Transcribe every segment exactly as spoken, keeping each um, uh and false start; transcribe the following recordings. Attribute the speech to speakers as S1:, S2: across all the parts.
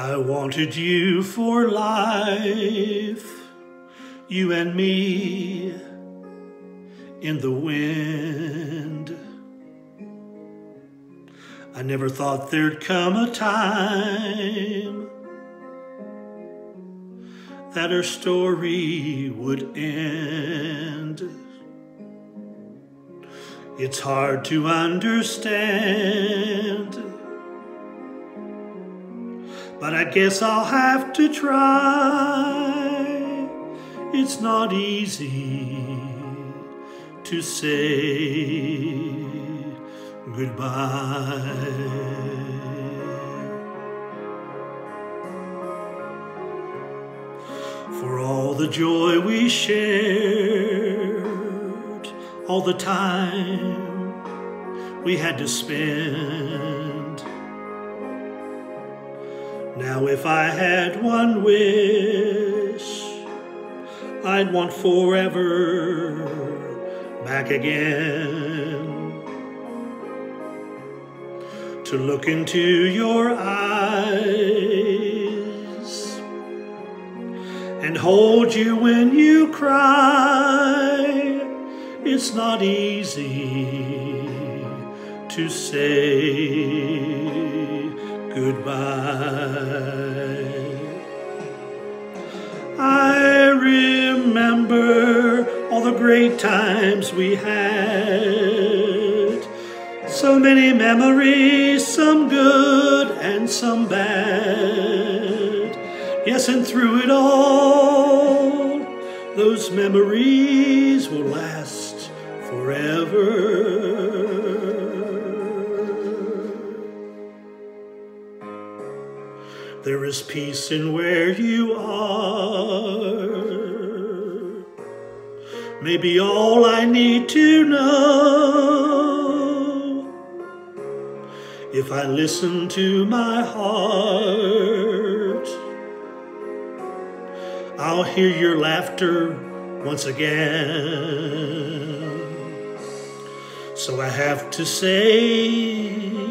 S1: I wanted you for life, you and me in the wind. I never thought there'd come a time that our story would end. It's hard to understand, but I guess I'll have to try. It's not easy to say goodbye. For all the joy we shared, all the time we had to spend. Now if I had one wish, I'd want forever back again. To look into your eyes and hold you when you cry. It's not easy to say goodbye. I remember all the great times we had. So many memories, some good and some bad. Yes, and through it all, those memories will last forever. There is peace in where you are. Maybe all I need to know. If I listen to my heart, I'll hear your laughter once again. So I have to say,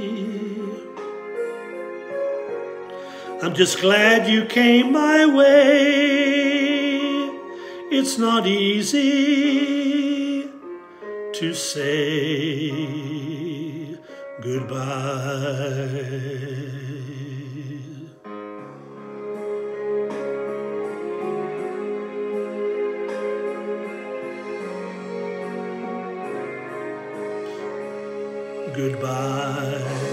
S1: I'm just glad you came my way. It's not easy to say goodbye. Goodbye.